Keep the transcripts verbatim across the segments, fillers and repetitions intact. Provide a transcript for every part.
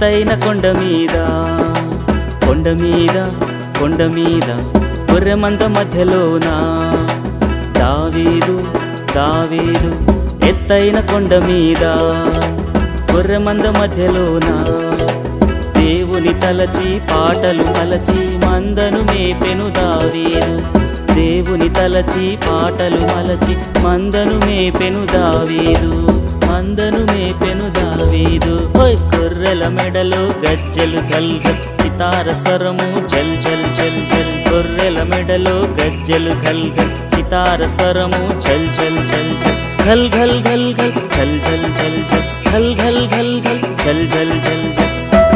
ఎత్తైన కొండ మీద కొండ మీద కొండ మీద గొర్రెమంద మధ్యలోన దావీదు దావీదు ఎత్తైన కొండ మీద గొర్రెమంద మధ్యలోన దేవుని తలచి పాటలు మలచి మందను మేపెను దావీదు దేవుని తలచి పాటలు మలచి మందను మేపెను దావీదు మందను మేపెను దావీదు ఓయ్ గొర్రెల మెడలో గజ్జెలు గల్గల్ సితార స్వరము చల్ చల్ చల్ చల్ గొర్రెల మెడలో గజ్జెలు గల్గల్ సితార స్వరము చల్ చల్ చల్ చల్ ఘల్ ఘల్ ఘల్ ఘల్ చల్ చల్ చల్ చల్ ఘల్ ఘల్ ఘల్ ఘల్ చల్ చల్ చల్ చల్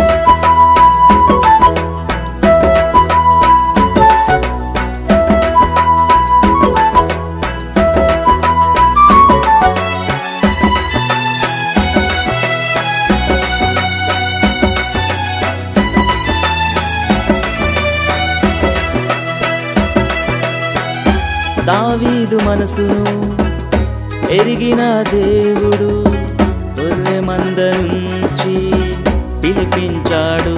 దావీదు మనసును ఎరిగిన దేవుడు గొర్రె మంద నుంచి పిలిపించాడు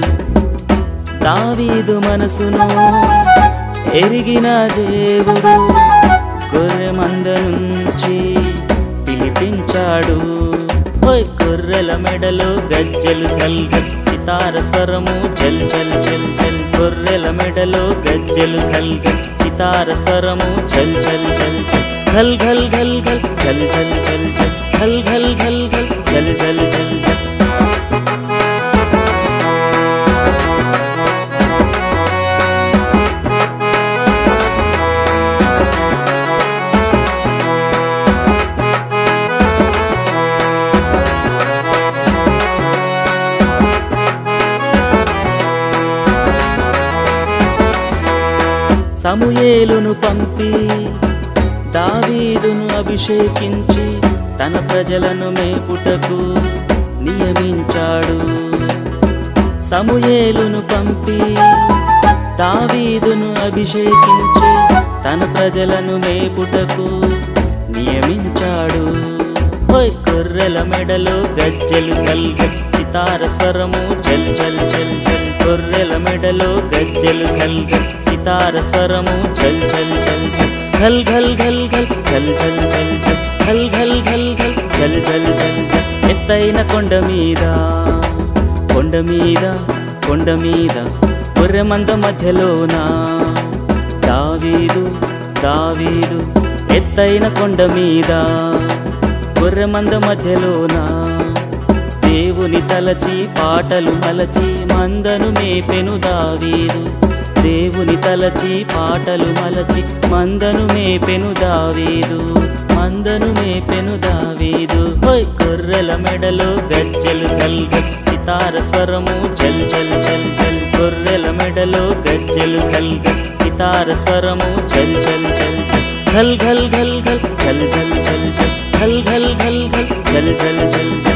దావీదు మనసును ఎరిగిన దేవుడు గొర్రె మంద నుంచి పిలిపించాడు ఓయ్ గొర్రెల మెడలో గజ్జెలు గల్గల్ సితార స్వరము చల్ చల్ చల్ చల్ గొర్రెల మెడలో గజ్జెలు గల్గల్ సితార స్వరము చల్ చల్ చల్ చల్ ఘల్ ఘల్ ఘల్ ఘల్ చల్ చల్ చల్ చల్ ఘల్ ఘల్ ఘల్ చల్ చల్ చల్ చల్ సమూయేలును పంపి దావీదును అభిషేకించి తన ప్రజలను మేపుటకు నియమించాడు సమూయేలును పంపి దావీదును అభిషేకించి తన ప్రజలను మేపుటకు నియమించాడు ఓయ్ గొర్రెల మెడలో గజ్జెలు గల్గల్ సితార స్వరము చల్ చల్ చల్ చల్ గొర్రెల మెడలో గజ్జెలు గల్గల్ సితార స్వరము చల్ చల్ చల్ చల్ ఘల్ ఘల్ ఘల్ ఘల్ చల్ చల్ చల్ చల్ ఘల్ ఘల్ ఘల్ ఘల్ చల్ చల్ చల్ చల్ ఎత్తైన కొండ మీద కొండ మీద కొండ మీద గొర్రెమంద మధ్యలోన దావీదు దావీదు ఎత్తైన కొండ మీద గొర్రెమంద మధ్యలోన దేవుని తలచి పాటలు మలచి మందను మేపెను దావీదు దేవుని తలచి పాటలు మలచి మందను మేపెను దావీదు మందను మేపెను దావీదు ఓయ్ గొర్రెల మెడలో గజ్జెలు గల్గల్ సితార స్వరము చల్ చల్ చల్ చల్ గొర్రెల మెడలో గజ్జెలు గల్గల్ సితార స్వరము చల్ చల్ చల్ చల్ ఘల్ ఘల్ ఘల్ ఘల్ చల్ చల్ చల్ చల్ ఘల్ ఘల్ ఘల్ ఘల్ చల్ చల్ చల్